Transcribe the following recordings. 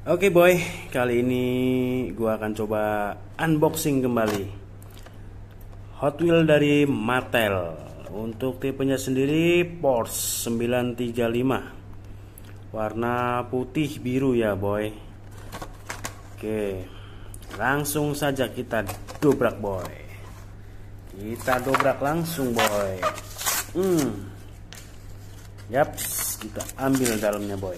Oke boy, kali ini gua akan coba unboxing kembali Hot Wheels dari Mattel. Untuk tipenya sendiri Porsche 935, warna putih biru ya boy. Oke, langsung saja kita dobrak boy. Kita dobrak langsung boy. Yaps, kita ambil dalamnya boy.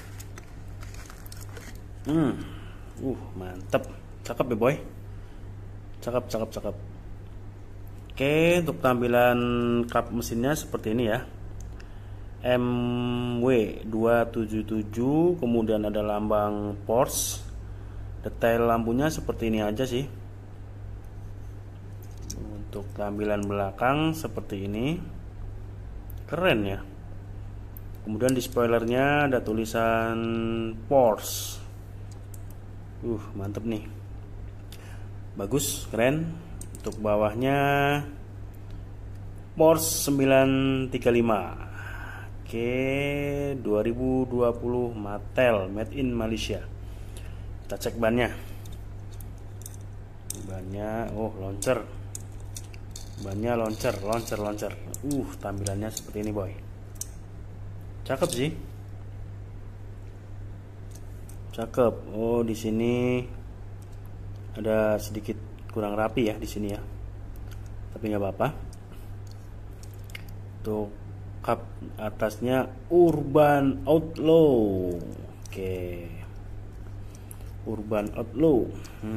Mantep, cakep ya boy, cakep. Oke, untuk tampilan kap mesinnya seperti ini ya, MW277, kemudian ada lambang Porsche. Detail lampunya seperti ini aja sih. Untuk tampilan belakang seperti ini, keren ya. Kemudian di spoilernya ada tulisan Porsche. Mantep nih, bagus, keren. Untuk bawahnya Porsche 935. Oke, 2020 Mattel, made in Malaysia. Kita cek bannya. Launcher. Bannya launcher. Tampilannya seperti ini boy. Cakep sih. Cakep. Di sini ada sedikit kurang rapi ya di sini ya. Tapi nggak apa-apa. Untuk kap atasnya Urban Outlaw. Oke. Urban Outlaw.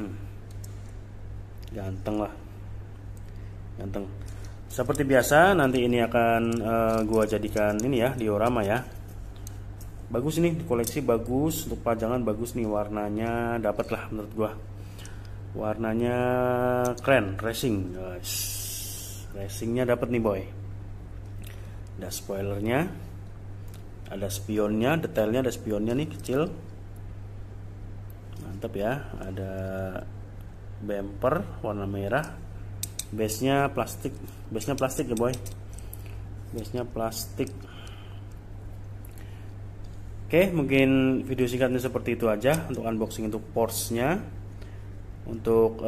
Ganteng lah. Ganteng. Seperti biasa nanti ini akan gua jadikan ini ya, diorama ya. Bagus nih, di koleksi bagus, untuk pajangan bagus nih, warnanya dapat lah menurut gua. Warnanya keren, racing guys. Racingnya dapat nih boy. Ada spoilernya, ada spionnya, detailnya ada spionnya nih kecil. Mantap ya. Ada bumper warna merah. Base-nya plastik ya boy. Base-nya plastik. Oke, mungkin video singkatnya seperti itu aja untuk unboxing untuk Porsche-nya. Untuk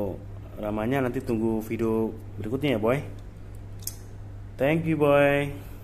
dioramanya nanti tunggu video berikutnya ya boy. Thank you boy.